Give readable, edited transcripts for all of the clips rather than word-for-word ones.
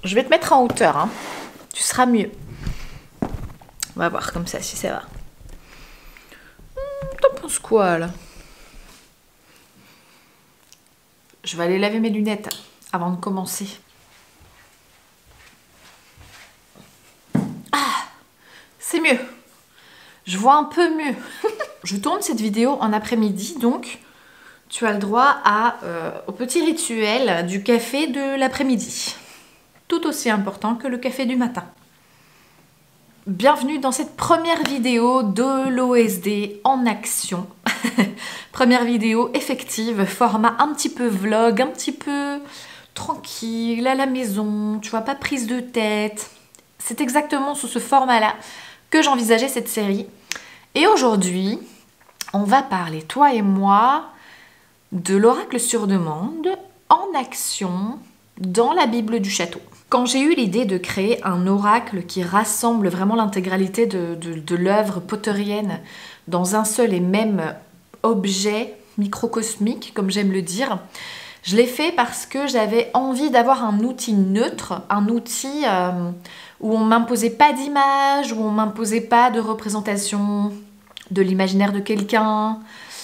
Je vais te mettre en hauteur, hein. Tu seras mieux. On va voir comme ça si ça va. T'en penses quoi là? Je vais aller laver mes lunettes avant de commencer. Ah, c'est mieux. Je vois un peu mieux. Je tourne cette vidéo en après-midi, donc tu as le droit au petit rituel du café de l'après-midi. Tout aussi important que le café du matin. Bienvenue dans cette première vidéo de l'OSD en action. Première vidéo effective, format un petit peu vlog, un petit peu tranquille, à la maison, tu vois, pas prise de tête. C'est exactement sous ce format-là que j'envisageais cette série. Et aujourd'hui, on va parler, toi et moi, de l'oracle sur demande en action dans la Bible du château. Quand j'ai eu l'idée de créer un oracle qui rassemble vraiment l'intégralité de l'œuvre potterienne dans un seul et même objet microcosmique, comme j'aime le dire, je l'ai fait parce que j'avais envie d'avoir un outil neutre, un outil où on m'imposait pas d'image, où on m'imposait pas de représentation de l'imaginaire de quelqu'un.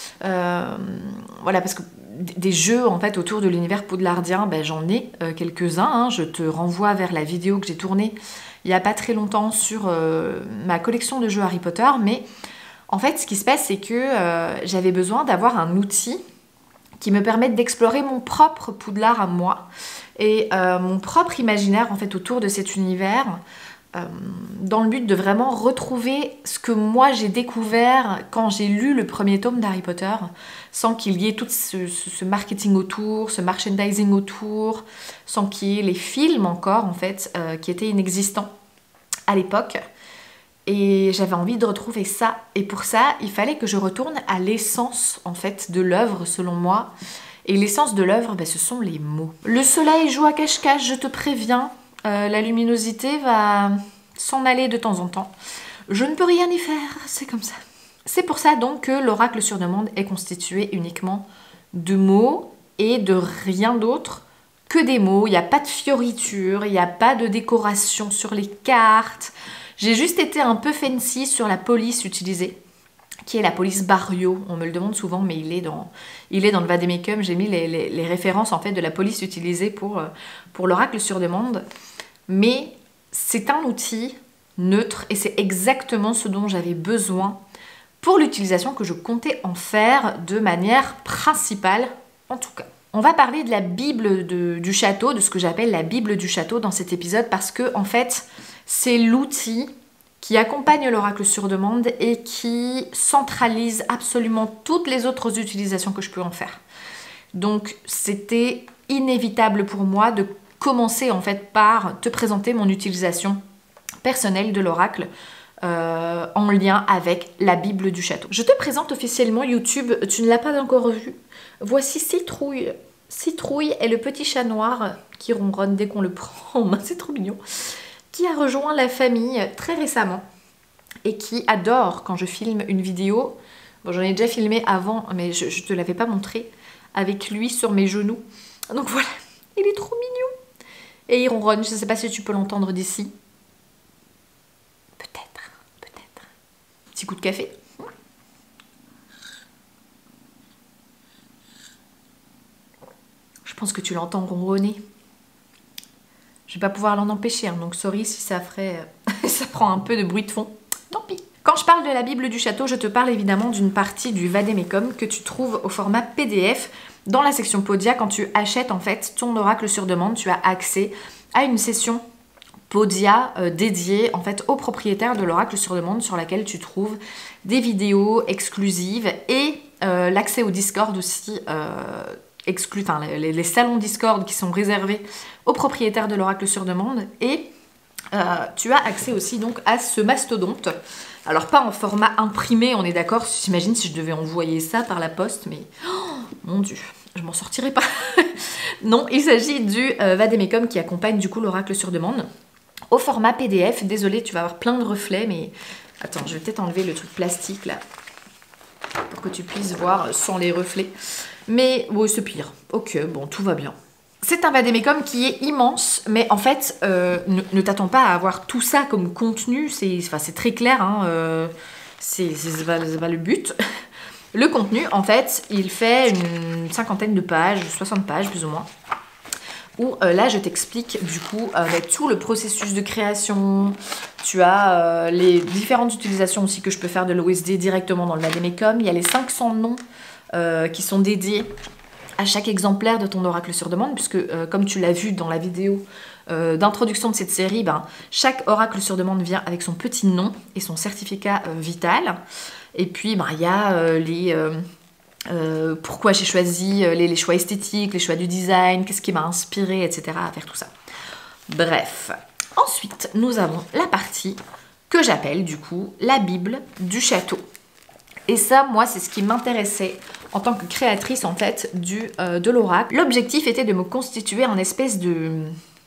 Voilà, parce que des jeux en fait autour de l'univers poudlardien, ben, j'en ai quelques-uns, hein. Je te renvoie vers la vidéo que j'ai tournée il n'y a pas très longtemps sur ma collection de jeux Harry Potter, mais en fait ce qui se passe c'est que j'avais besoin d'avoir un outil qui me permette d'explorer mon propre poudlard à moi et mon propre imaginaire en fait autour de cet univers, dans le but de vraiment retrouver ce que moi j'ai découvert quand j'ai lu le premier tome d'Harry Potter, sans qu'il y ait tout ce marketing autour, ce merchandising autour, sans qu'il y ait les films encore en fait qui étaient inexistants à l'époque. Et j'avais envie de retrouver ça, et pour ça il fallait que je retourne à l'essence en fait de l'œuvre selon moi. Et l'essence de l'œuvre, ben, ce sont les mots. Le soleil joue à cache-cache, je te préviens. La luminosité va s'en aller de temps en temps. Je ne peux rien y faire, c'est comme ça. C'est pour ça donc que l'oracle sur demande est constitué uniquement de mots et de rien d'autre que des mots. Il n'y a pas de fioriture, il n'y a pas de décoration sur les cartes. J'ai juste été un peu fancy sur la police utilisée, qui est la police Barrio. On me le demande souvent, mais il est dans le Vademecum. J'ai mis les références en fait de la police utilisée pour l'oracle sur demande. Mais c'est un outil neutre et c'est exactement ce dont j'avais besoin pour l'utilisation que je comptais en faire de manière principale en tout cas. On va parler de la Bible du château, de ce que j'appelle la Bible du château dans cet épisode, parce que en fait c'est l'outil qui accompagne l'oracle sur demande et qui centralise absolument toutes les autres utilisations que je peux en faire. Donc c'était inévitable pour moi de commencer en fait par te présenter mon utilisation personnelle de l'oracle en lien avec la Bible du château. Je te présente officiellement YouTube, tu ne l'as pas encore vu. Voici Citrouille. Citrouille est le petit chat noir qui ronronne dès qu'on le prend en main, c'est trop mignon, qui a rejoint la famille très récemment et qui adore quand je filme une vidéo. Bon, j'en ai déjà filmé avant, mais je ne te l'avais pas montré, avec lui sur mes genoux. Donc voilà, il est trop mignon. Et il ronronne, je ne sais pas si tu peux l'entendre d'ici. Peut-être, peut-être. Petit coup de café. Je pense que tu l'entends ronronner. Je vais pas pouvoir l'en empêcher, hein, donc sorry si ça ferait... ça prend un peu de bruit de fond. Tant pis. Quand je parle de la Bible du château, je te parle évidemment d'une partie du Vademecum que tu trouves au format PDF. Dans la section Podia, quand tu achètes en fait ton oracle sur demande, tu as accès à une session Podia dédiée en fait aux propriétaires de l'oracle sur demande, sur laquelle tu trouves des vidéos exclusives et l'accès au Discord aussi exclu, enfin les salons Discord qui sont réservés aux propriétaires de l'oracle sur demande, et tu as accès aussi donc à ce mastodonte. Alors pas en format imprimé, on est d'accord, j'imagine si je devais envoyer ça par la poste, mais oh, mon dieu, je m'en sortirais pas. Non, il s'agit du Vademecum qui accompagne du coup l'oracle sur demande au format PDF. Désolée, tu vas avoir plein de reflets, mais attends, je vais peut-être enlever le truc plastique là pour que tu puisses voir sans les reflets. Mais oui, c'est pire. Ok, bon, tout va bien. C'est un vadémécum qui est immense, mais en fait, ne t'attends pas à avoir tout ça comme contenu, c'est très clair, hein, c'est pas le but. Le contenu, en fait, il fait une cinquantaine de pages, 60 pages plus ou moins, où là, je t'explique du coup tout le processus de création. Tu as les différentes utilisations aussi que je peux faire de l'OSD directement dans le vadémécum. Il y a les 500 noms qui sont dédiés à chaque exemplaire de ton oracle sur demande, puisque comme tu l'as vu dans la vidéo d'introduction de cette série, chaque oracle sur demande vient avec son petit nom et son certificat vital. Et puis il y a les pourquoi j'ai choisi les choix esthétiques, les choix du design, qu'est-ce qui m'a inspiré, etc. à faire tout ça. Bref. Ensuite, nous avons la partie que j'appelle du coup la Bible du château. Et ça, moi, c'est ce qui m'intéressait en tant que créatrice, en fait, de l'oracle. L'objectif était de me constituer en espèce de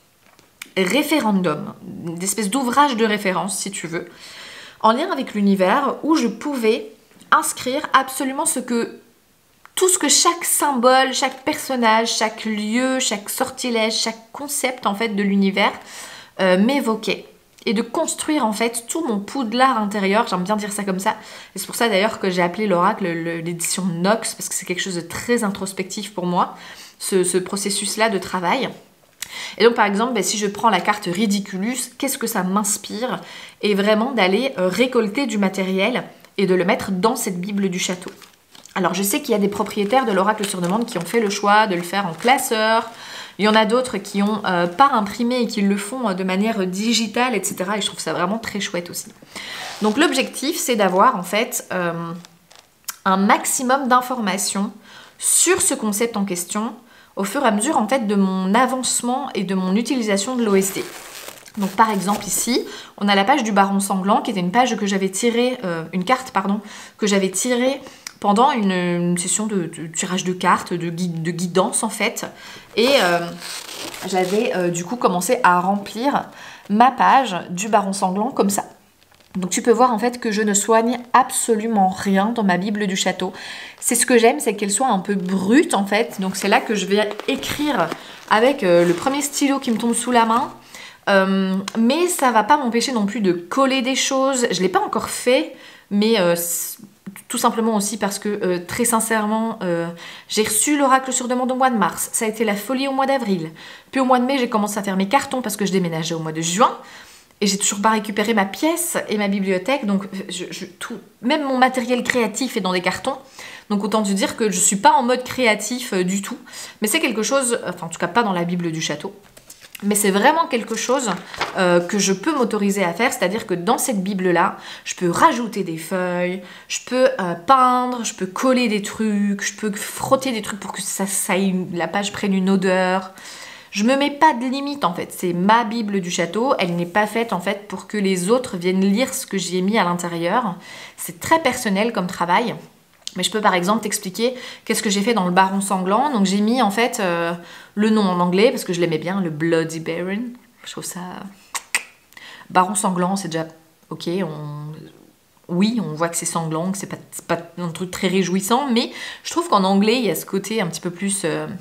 référendum, d'espèce d'ouvrage de référence, si tu veux, en lien avec l'univers, où je pouvais inscrire absolument tout ce que chaque symbole, chaque personnage, chaque lieu, chaque sortilège, chaque concept, en fait, de l'univers m'évoquait. Et de construire en fait tout mon poudlard intérieur, j'aime bien dire ça comme ça, et c'est pour ça d'ailleurs que j'ai appelé l'oracle l'édition Nox, parce que c'est quelque chose de très introspectif pour moi, ce processus-là de travail. Et donc par exemple, si je prends la carte Ridiculus, qu'est-ce que ça m'inspire? Et vraiment d'aller récolter du matériel et de le mettre dans cette Bible du château. Alors je sais qu'il y a des propriétaires de l'oracle sur demande qui ont fait le choix de le faire en classeur. Il y en a d'autres qui n'ont pas imprimé et qui le font de manière digitale, etc. Et je trouve ça vraiment très chouette aussi. Donc l'objectif, c'est d'avoir en fait un maximum d'informations sur ce concept en question au fur et à mesure en fait de mon avancement et de mon utilisation de l'OSD. Donc par exemple ici, on a la page du Baron Sanglant qui était une page que j'avais tirée, une carte pardon, que j'avais tirée pendant une session de tirage de cartes, de guidance en fait. Et j'avais du coup commencé à remplir ma page du Baron Sanglant comme ça. Donc tu peux voir en fait que je ne soigne absolument rien dans ma Bible du château. C'est ce que j'aime, c'est qu'elle soit un peu brute en fait. Donc c'est là que je vais écrire avec le premier stylo qui me tombe sous la main. Mais ça va pas m'empêcher non plus de coller des choses. Je l'ai pas encore fait, mais tout simplement aussi parce que très sincèrement, j'ai reçu l'oracle sur demande au mois de mars. Ça a été la folie au mois d'avril. Puis au mois de mai, j'ai commencé à faire mes cartons parce que je déménageais au mois de juin. Et j'ai toujours pas récupéré ma pièce et ma bibliothèque. Donc même mon matériel créatif est dans des cartons. Donc autant te dire que je suis pas en mode créatif du tout. Mais c'est quelque chose, enfin en tout cas pas dans la Bible du château. Mais c'est vraiment quelque chose que je peux m'autoriser à faire, c'est-à-dire que dans cette Bible-là, je peux rajouter des feuilles, je peux peindre, je peux coller des trucs, je peux frotter des trucs pour que la page prenne une odeur. Je me mets pas de limite en fait, c'est ma Bible du château, elle n'est pas faite en fait pour que les autres viennent lire ce que j'y ai mis à l'intérieur. C'est très personnel comme travail. Mais je peux par exemple t'expliquer qu'est-ce que j'ai fait dans le Baron Sanglant. Donc j'ai mis en fait le nom en anglais parce que je l'aimais bien, le Bloody Baron. Je trouve ça... Baron Sanglant, c'est déjà... Ok, oui, on voit que c'est sanglant, que c'est pas un truc très réjouissant. Mais je trouve qu'en anglais, il y a ce côté un petit peu plus...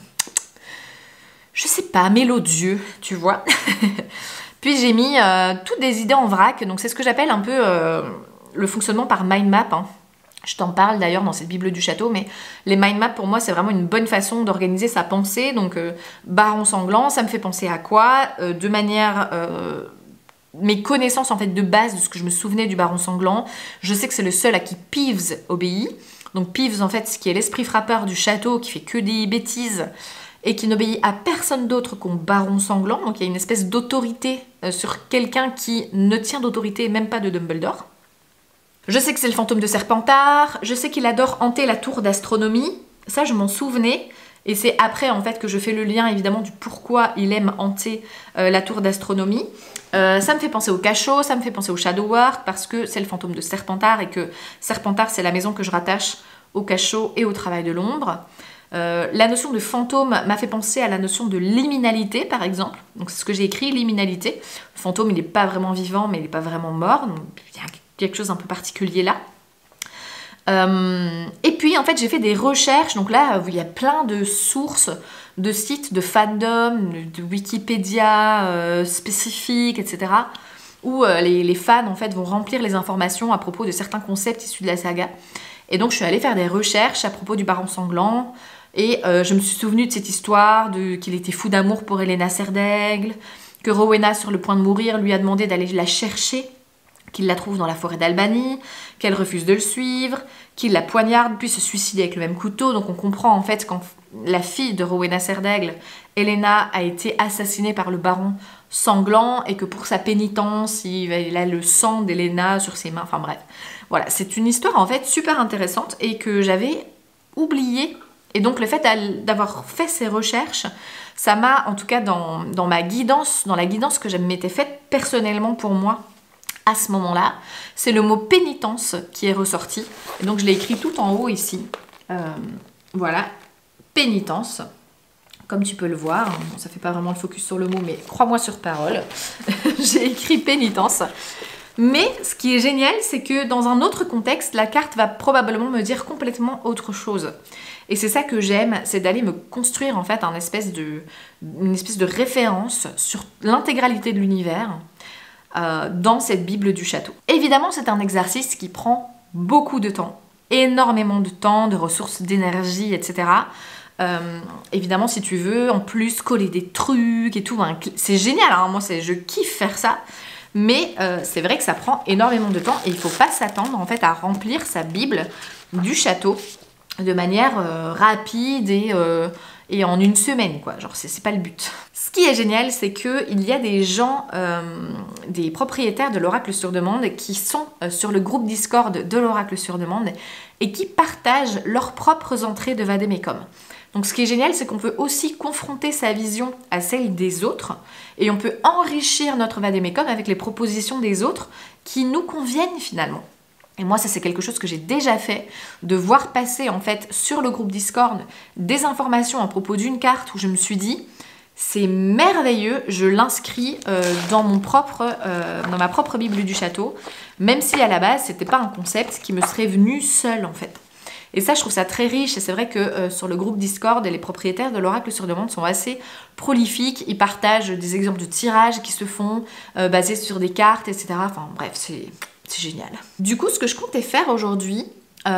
je sais pas, mélodieux, tu vois. Puis j'ai mis toutes des idées en vrac. Donc c'est ce que j'appelle un peu le fonctionnement par mind map, hein. Je t'en parle d'ailleurs dans cette Bible du château, mais les mind maps pour moi c'est vraiment une bonne façon d'organiser sa pensée. Donc Baron Sanglant, ça me fait penser à quoi? De manière... mes connaissances en fait de base de ce que je me souvenais du Baron Sanglant, je sais que c'est le seul à qui Peeves obéit. Donc Peeves en fait, ce qui est l'esprit frappeur du château, qui fait que des bêtises et qui n'obéit à personne d'autre qu'au Baron Sanglant. Donc il y a une espèce d'autorité sur quelqu'un qui ne tient d'autorité même pas de Dumbledore. Je sais que c'est le fantôme de Serpentard, je sais qu'il adore hanter la tour d'astronomie, ça je m'en souvenais, et c'est après en fait que je fais le lien évidemment du pourquoi il aime hanter la tour d'astronomie. Ça me fait penser au cachot, ça me fait penser au Shadow Ward, parce que c'est le fantôme de Serpentard, et que Serpentard c'est la maison que je rattache au cachot et au travail de l'ombre. La notion de fantôme m'a fait penser à la notion de liminalité par exemple, donc c'est ce que j'ai écrit, liminalité. Le fantôme il n'est pas vraiment vivant mais il n'est pas vraiment mort, donc il y a quelque chose un peu particulier là. Et puis en fait j'ai fait des recherches, donc là il y a plein de sources de sites, de fandom, de Wikipédia spécifiques, etc. où les fans en fait vont remplir les informations à propos de certains concepts issus de la saga. Et donc je suis allée faire des recherches à propos du Baron Sanglant, et je me suis souvenue de cette histoire, qu'il était fou d'amour pour Elaena Serdaigle, que Rowena, sur le point de mourir, lui a demandé d'aller la chercher, qu'il la trouve dans la forêt d'Albanie, qu'elle refuse de le suivre, qu'il la poignarde puis se suicide avec le même couteau. Donc on comprend en fait quand la fille de Rowena Serdaigle, Elaena, a été assassinée par le Baron Sanglant, et que pour sa pénitence, il a le sang d'Elaena sur ses mains. Enfin bref, voilà, c'est une histoire en fait super intéressante et que j'avais oubliée. Et donc le fait d'avoir fait ces recherches, ça m'a, en tout cas dans ma guidance, dans la guidance que je m'étais faite personnellement pour moi, à ce moment-là, c'est le mot pénitence qui est ressorti. Et donc je l'ai écrit tout en haut ici. Voilà, pénitence. Comme tu peux le voir, bon, ça fait pas vraiment le focus sur le mot, mais crois-moi sur parole, j'ai écrit pénitence. Mais ce qui est génial, c'est que dans un autre contexte, la carte va probablement me dire complètement autre chose. Et c'est ça que j'aime, c'est d'aller me construire en fait une espèce de référence sur l'intégralité de l'univers dans cette Bible du château. Évidemment, c'est un exercice qui prend beaucoup de temps, énormément de temps, de ressources d'énergie, etc. Évidemment, si tu veux en plus coller des trucs et tout, hein, c'est génial, hein, moi je kiffe faire ça. Mais c'est vrai que ça prend énormément de temps et il ne faut pas s'attendre en fait à remplir sa Bible du château de manière rapide et en une semaine, quoi. Genre, c'est pas le but. Ce qui est génial, c'est qu'il y a des gens, des propriétaires de l'Oracle sur demande qui sont sur le groupe Discord de l'Oracle sur demande et qui partagent leurs propres entrées de Vademecum. Donc ce qui est génial, c'est qu'on peut aussi confronter sa vision à celle des autres et on peut enrichir notre Vademecum avec les propositions des autres qui nous conviennent finalement. Et moi, ça c'est quelque chose que j'ai déjà fait, de voir passer en fait sur le groupe Discord des informations à propos d'une carte où je me suis dit c'est merveilleux, je l'inscris dans ma propre Bible du château, même si à la base c'était pas un concept qui me serait venu seul en fait. Et ça, je trouve ça très riche. Et c'est vrai que sur le groupe Discord, les propriétaires de l'Oracle sur demande sont assez prolifiques. Ils partagent des exemples de tirages qui se font basés sur des cartes, etc. Enfin bref, c'est génial. Du coup, ce que je comptais faire aujourd'hui,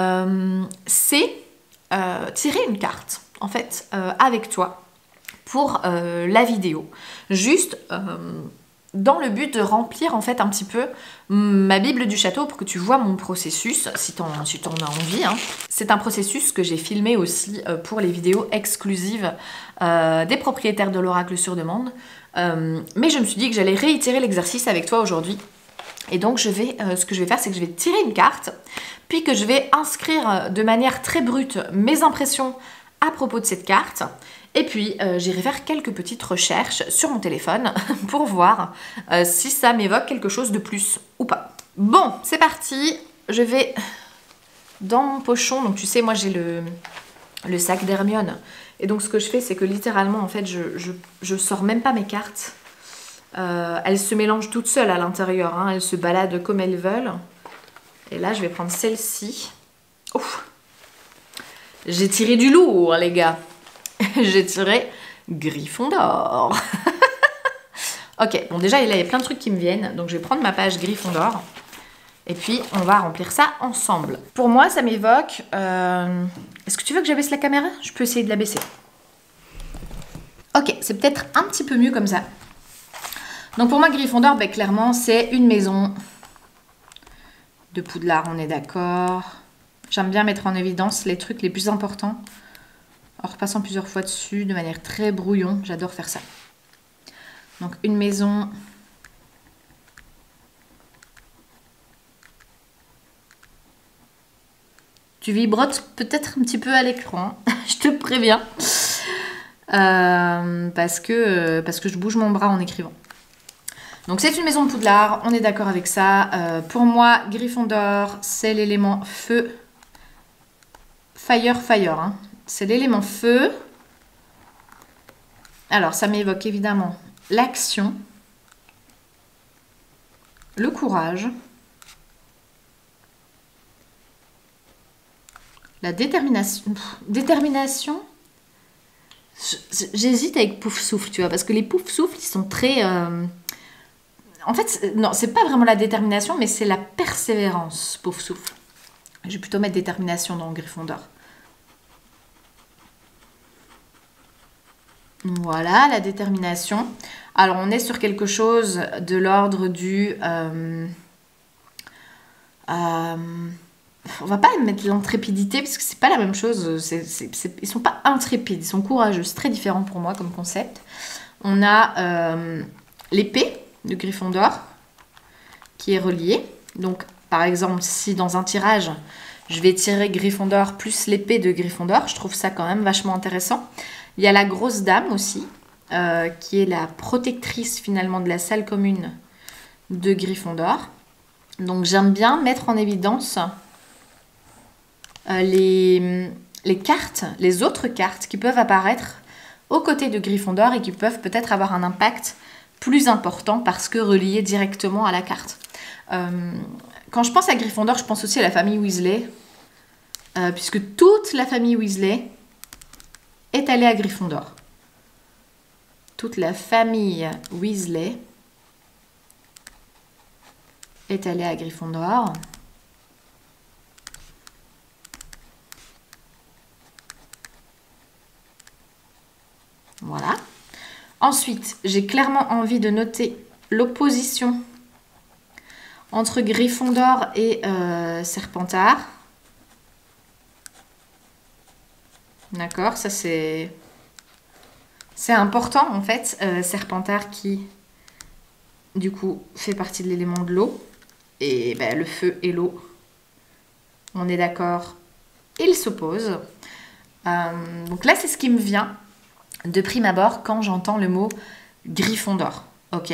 c'est tirer une carte, en fait, avec toi pour la vidéo. Juste dans le but de remplir en fait un petit peu ma Bible du château pour que tu vois mon processus, si t'en as envie. Hein. C'est un processus que j'ai filmé aussi pour les vidéos exclusives des propriétaires de l'Oracle sur demande. Mais je me suis dit que j'allais réitérer l'exercice avec toi aujourd'hui. Et donc ce que je vais faire, c'est que je vais tirer une carte, puis que je vais inscrire de manière très brute mes impressions à propos de cette carte. Et puis, j'irai faire quelques petites recherches sur mon téléphone pour voir si ça m'évoque quelque chose de plus ou pas. Bon, c'est parti. Je vais dans mon pochon. Donc, tu sais, moi, j'ai le sac d'Hermione. Et donc, ce que je fais, c'est que littéralement, en fait, je sors même pas mes cartes. Elles se mélangent toutes seules à l'intérieur. Hein. Elles se baladent comme elles veulent. Et là, je vais prendre celle-ci. Ouf. J'ai tiré du lourd, les gars. J'ai tiré Gryffondor. Ok, bon déjà il y a plein de trucs qui me viennent, donc je vais prendre ma page Gryffondor et puis on va remplir ça ensemble. Pour moi ça m'évoque... Est-ce que tu veux que j'abaisse la caméra? Je peux essayer de la baisser. Ok, c'est peut-être un petit peu mieux comme ça. Donc pour moi Gryffondor, ben, clairement c'est une maison de Poudlard, on est d'accord. J'aime bien mettre en évidence les trucs les plus importants. En repassant plusieurs fois dessus de manière très brouillon. J'adore faire ça. Donc une maison. Tu vibrotes peut-être un petit peu à l'écran. Je te préviens. Parce que je bouge mon bras en écrivant. Donc c'est une maison de Poudlard. On est d'accord avec ça. Pour moi, Gryffondor, c'est l'élément feu. Fire. Hein. C'est l'élément feu. Alors, ça m'évoque évidemment l'action, le courage, la détermination. Détermination, J'hésite avec Poufsouffle, tu vois, parce que les Poufsouffle, ils sont très... En fait, non, c'est pas vraiment la détermination, mais c'est la persévérance, Poufsouffle. Je vais plutôt mettre détermination dans Gryffondor. Voilà, la détermination. Alors, on est sur quelque chose de l'ordre du... on va pas mettre l'intrépidité parce que c'est pas la même chose. Ils sont pas intrépides, ils sont courageux. C'est très différent pour moi comme concept. On a l'épée de Gryffondor qui est reliée. Donc, par exemple, si dans un tirage, je vais tirer Gryffondor plus l'épée de Gryffondor, je trouve ça quand même vachement intéressant. Il y a la grosse dame aussi, qui est la protectrice finalement de la salle commune de Gryffondor. Donc, j'aime bien mettre en évidence les cartes, les autres cartes qui peuvent apparaître aux côtés de Gryffondor et qui peuvent peut-être avoir un impact plus important parce que reliées directement à la carte. Quand je pense à Gryffondor, je pense aussi à la famille Weasley, puisque toute la famille Weasley est allée à Gryffondor. Toute la famille Weasley est allée à Gryffondor. Voilà. Ensuite, j'ai clairement envie de noter l'opposition entre Gryffondor et Serpentard. D'accord, ça c'est important en fait. Serpentard qui, du coup, fait partie de l'élément de l'eau. Et ben, le feu et l'eau, on est d'accord, ils s'opposent. Donc là, c'est ce qui me vient de prime abord quand j'entends le mot Gryffondor. Ok.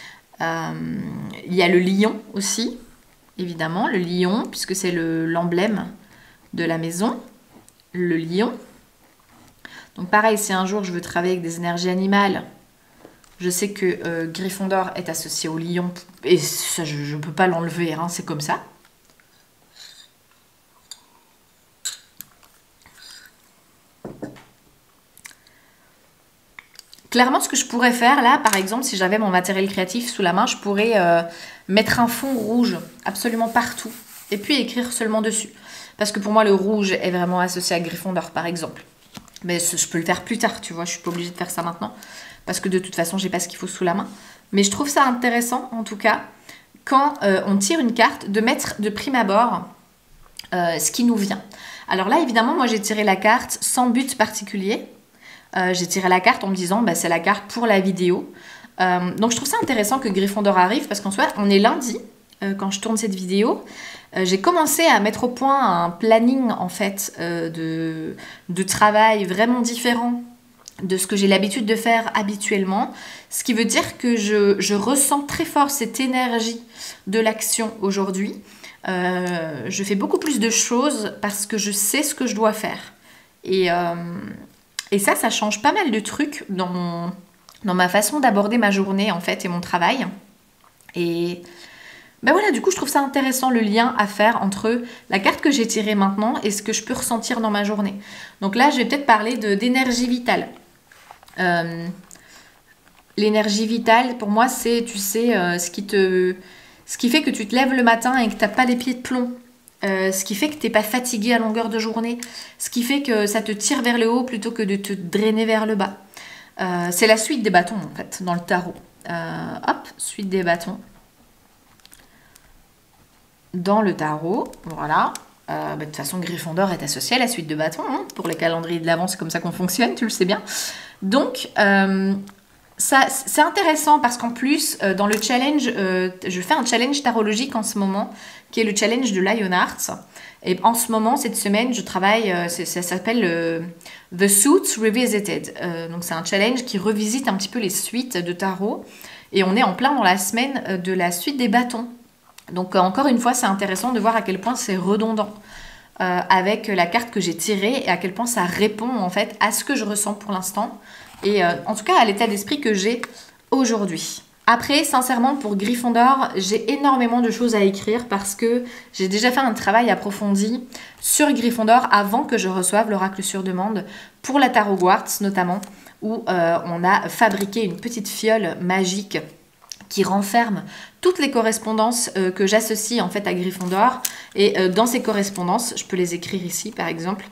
Il y a le lion aussi, évidemment, le lion, puisque c'est l'emblème de la maison. Le lion. Donc pareil, si un jour je veux travailler avec des énergies animales, je sais que Gryffondor est associé au lion, et ça, je ne peux pas l'enlever, hein, c'est comme ça. Clairement, ce que je pourrais faire là, par exemple, si j'avais mon matériel créatif sous la main, je pourrais mettre un fond rouge absolument partout et puis écrire seulement dessus. Parce que pour moi, le rouge est vraiment associé à Gryffondor, par exemple. Mais je peux le faire plus tard, tu vois, je suis pas obligée de faire ça maintenant. Parce que de toute façon, j'ai pas ce qu'il faut sous la main. Mais je trouve ça intéressant, en tout cas, quand on tire une carte, de mettre de prime abord ce qui nous vient. Alors là, évidemment, moi, j'ai tiré la carte sans but particulier. J'ai tiré la carte en me disant bah, c'est la carte pour la vidéo. Donc je trouve ça intéressant que Gryffondor arrive parce qu'en soi on est lundi quand je tourne cette vidéo. J'ai commencé à mettre au point un planning en fait de travail vraiment différent de ce que j'ai l'habitude de faire habituellement. Ce qui veut dire que je ressens très fort cette énergie de l'action aujourd'hui. Je fais beaucoup plus de choses parce que je sais ce que je dois faire. Et ça change pas mal de trucs dans ma façon d'aborder ma journée en fait et mon travail. Et ben voilà, du coup je trouve ça intéressant le lien à faire entre la carte que j'ai tirée maintenant et ce que je peux ressentir dans ma journée. Donc là je vais peut-être parler d'énergie vitale. L'énergie vitale pour moi c'est, tu sais, ce qui fait que tu te lèves le matin et que tu n'as pas les pieds de plomb. Ce qui fait que tu n'es pas fatigué à longueur de journée, ce qui fait que ça te tire vers le haut plutôt que de te drainer vers le bas. C'est la suite des bâtons en fait dans le tarot. Hop, suite des bâtons. Dans le tarot, voilà. De toute façon, Gryffondor est associé à la suite de bâtons. Hein. Pour les calendriers de l'Avent, c'est comme ça qu'on fonctionne, tu le sais bien. Donc, c'est intéressant parce qu'en plus, dans le challenge, je fais un challenge tarologique en ce moment, qui est le challenge de Lionheart. Et en ce moment, cette semaine, je travaille, ça s'appelle The Suits Revisited. Donc c'est un challenge qui revisite un petit peu les suites de tarot. Et on est en plein dans la semaine de la suite des bâtons. Donc encore une fois, c'est intéressant de voir à quel point c'est redondant avec la carte que j'ai tirée et à quel point ça répond en fait à ce que je ressens pour l'instant. Et en tout cas à l'état d'esprit que j'ai aujourd'hui. Après, sincèrement, pour Gryffondor, j'ai énormément de choses à écrire parce que j'ai déjà fait un travail approfondi sur Gryffondor avant que je reçoive l'oracle sur demande pour la Tarot Quartz notamment, où on a fabriqué une petite fiole magique qui renferme toutes les correspondances que j'associe en fait à Gryffondor. Et dans ces correspondances, je peux les écrire ici par exemple,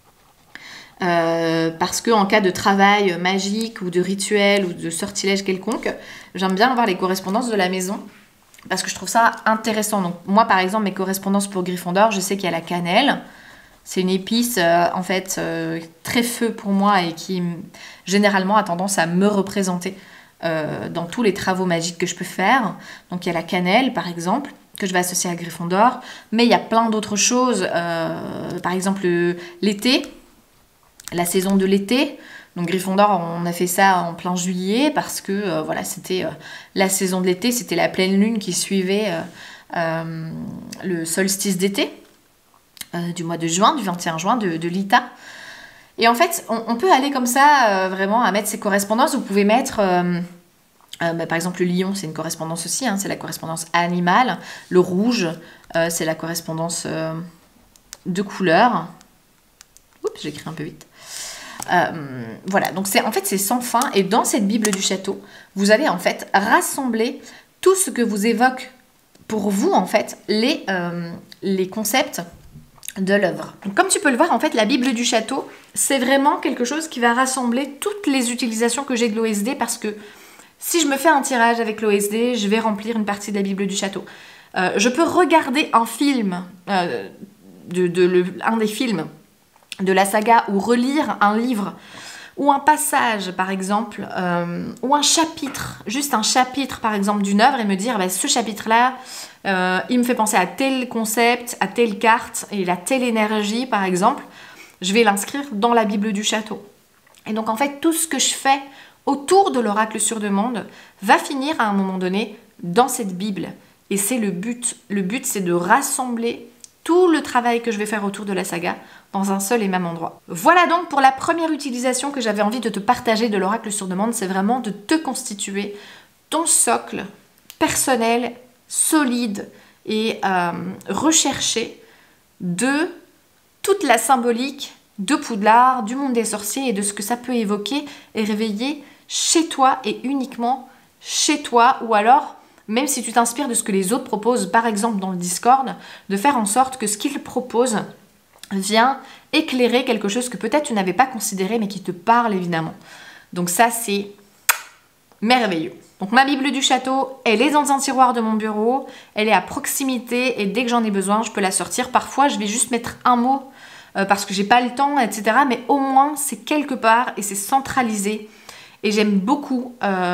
parce qu'en cas de travail magique ou de rituel ou de sortilège quelconque, j'aime bien avoir les correspondances de la maison parce que je trouve ça intéressant. Donc moi par exemple, mes correspondances pour Gryffondor, je sais qu'il y a la cannelle. C'est une épice en fait très feu pour moi et qui généralement a tendance à me représenter dans tous les travaux magiques que je peux faire. Donc il y a la cannelle par exemple que je vais associer à Gryffondor, mais il y a plein d'autres choses, par exemple l'été, la saison de l'été. Donc Gryffondor, on a fait ça en plein juillet parce que voilà, c'était la saison de l'été, c'était la pleine lune qui suivait le solstice d'été du mois de juin, du 21 juin de l'Ita. Et en fait, on peut aller comme ça vraiment à mettre ses correspondances. Vous pouvez mettre par exemple le lion, c'est une correspondance aussi, hein, c'est la correspondance animale. Le rouge, c'est la correspondance de couleur. Oups, j'écris un peu vite. Voilà, donc en fait c'est sans fin. Et dans cette Bible du château, vous allez en fait rassembler tout ce que vous évoque pour vous en fait les concepts de l'œuvre. Donc comme tu peux le voir, en fait la Bible du château, c'est vraiment quelque chose qui va rassembler toutes les utilisations que j'ai de l'OSD, parce que si je me fais un tirage avec l'OSD, je vais remplir une partie de la Bible du château. Je peux regarder un film, un des films de la saga, ou relire un livre ou un passage par exemple, ou un chapitre, juste un chapitre par exemple d'une œuvre, et me dire bah, ce chapitre là il me fait penser à tel concept, à telle carte et à telle énergie par exemple, je vais l'inscrire dans la Bible du château. Et donc en fait tout ce que je fais autour de l'oracle sur demande va finir à un moment donné dans cette Bible, et c'est le but. Le but c'est de rassembler tout le travail que je vais faire autour de la saga dans un seul et même endroit. Voilà donc pour la première utilisation que j'avais envie de te partager de l'oracle sur demande, c'est vraiment de te constituer ton socle personnel, solide et recherché de toute la symbolique de Poudlard, du monde des sorciers et de ce que ça peut évoquer et réveiller chez toi et uniquement chez toi, ou alors même si tu t'inspires de ce que les autres proposent, par exemple dans le Discord, de faire en sorte que ce qu'ils proposent vient éclairer quelque chose que peut-être tu n'avais pas considéré mais qui te parle évidemment. Donc ça c'est merveilleux. Donc ma Bible du château, elle est dans un tiroir de mon bureau, elle est à proximité et dès que j'en ai besoin, je peux la sortir. Parfois je vais juste mettre un mot parce que j'ai pas le temps, etc. Mais au moins c'est quelque part et c'est centralisé. Et j'aime beaucoup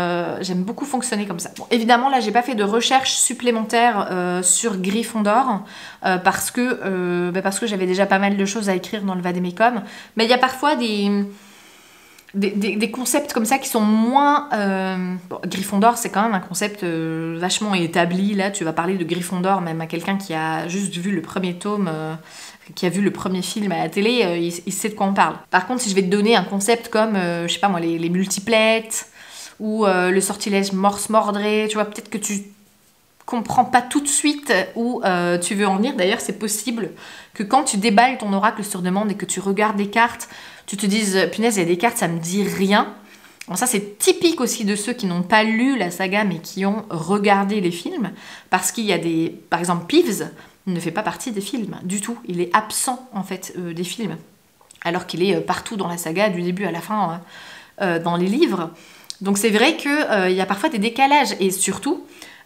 fonctionner comme ça. Bon, évidemment, là, j'ai pas fait de recherche supplémentaire sur Gryffondor parce que j'avais déjà pas mal de choses à écrire dans le Vademecum. Mais il y a parfois des concepts comme ça qui sont moins... Bon, Gryffondor, c'est quand même un concept vachement établi. Là, tu vas parler de Gryffondor même à quelqu'un qui a juste vu le premier tome... qui a vu le premier film à la télé, il sait de quoi on parle. Par contre, si je vais te donner un concept comme, je sais pas moi, les multiplètes, ou le sortilège Morse-Mordray, tu vois, peut-être que tu comprends pas tout de suite où tu veux en venir. D'ailleurs, c'est possible que quand tu déballes ton oracle sur demande et que tu regardes des cartes, tu te dises, punaise, il y a des cartes, ça me dit rien. Bon, ça, c'est typique aussi de ceux qui n'ont pas lu la saga, mais qui ont regardé les films, parce qu'il y a des... Par exemple, Peeves ne fait pas partie des films du tout. Il est absent en fait des films, alors qu'il est partout dans la saga, du début à la fin, dans les livres. Donc c'est vrai qu'il y a parfois des décalages. Et surtout,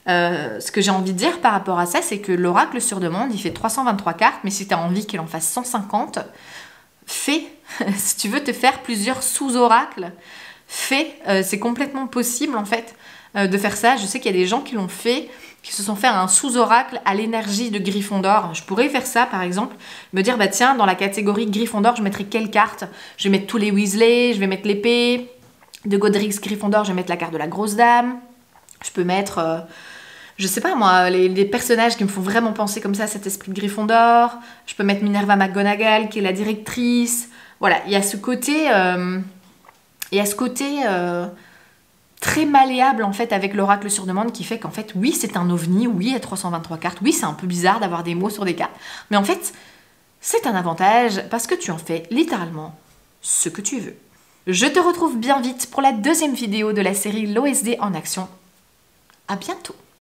ce que j'ai envie de dire par rapport à ça, c'est que l'oracle sur demande, il fait 323 cartes, mais si tu as envie qu'il en fasse 150, fais. Si tu veux te faire plusieurs sous-oracles, fais. C'est complètement possible en fait de faire ça. Je sais qu'il y a des gens qui l'ont fait, qui se sont fait un sous-oracle à l'énergie de Gryffondor. Je pourrais faire ça, par exemple, me dire, bah tiens, dans la catégorie Gryffondor, je mettrai quelle carte? Je vais mettre tous les Weasley, je vais mettre l'épée de Godric's Gryffondor, je vais mettre la carte de la grosse dame. Je peux mettre, je sais pas moi, les personnages qui me font vraiment penser comme ça à cet esprit de Gryffondor. Je peux mettre Minerva McGonagall, qui est la directrice. Voilà, il y a ce côté... très malléable en fait avec l'oracle sur demande qui fait qu'en fait, oui, c'est un ovni, oui, il y a 323 cartes, oui, c'est un peu bizarre d'avoir des mots sur des cartes, mais en fait, c'est un avantage parce que tu en fais littéralement ce que tu veux. Je te retrouve bien vite pour la deuxième vidéo de la série l'OSD en action. À bientôt!